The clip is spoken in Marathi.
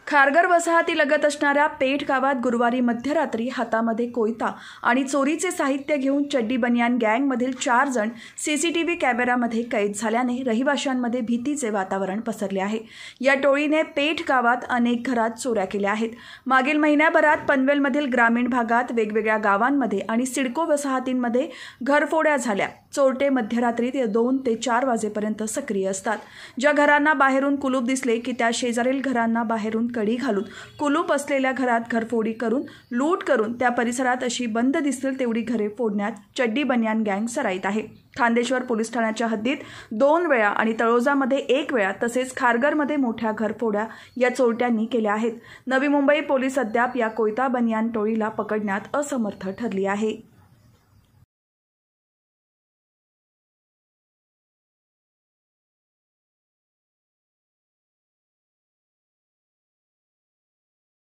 खारघर वसाहतीलगत असणाऱ्या पेठ गावात गुरुवारी मध्यरात्री हातामध्ये कोयता आणि चोरीचे साहित्य घेऊन चड्डी बनियान गँगमधील 4 जण सीसीटीव्ही कॅमेऱ्यामध्ये कैद झाल्याने रहिवाशांमध्ये भीतीचे वातावरण पसरले आहे। या टोळीने पेठ गावात अनेक घरात चोऱ्या केल्या आहेत। मागील महिन्याभरात पनवेलमधील ग्रामीण भागात वेगवेगळ्या गावांमध्ये आणि सिडको वसाहतींमध्ये घरफोड्या झाल्या। चोरटे मध्यरात्री 2 ते 4 वाजेपर्यंत सक्रिय असतात। ज्या घरांना बाहेरून कुलूप दिसले की त्या शेजारील घरांना बाहेरून कडी घालून कुलूप असलेल्या घरात घरफोडी करून लूट करून त्या परिसरात अशी बंद दिसतील तेवढी घरे फोडण्यात चड्डी बनियान गँग सराईत आहे। खांदेश्वर पोलीस ठाण्याच्या हद्दीत 2 वेळा आणि तळोजामध्ये 1 वेळा तसेच खारघरमध्ये मोठ्या घरफोड्या या चोरट्यांनी केल्या आहेत। नवी मुंबई पोलीस अद्याप या कोयता बनियान टोळीला पकडण्यात असमर्थ ठरली आहे।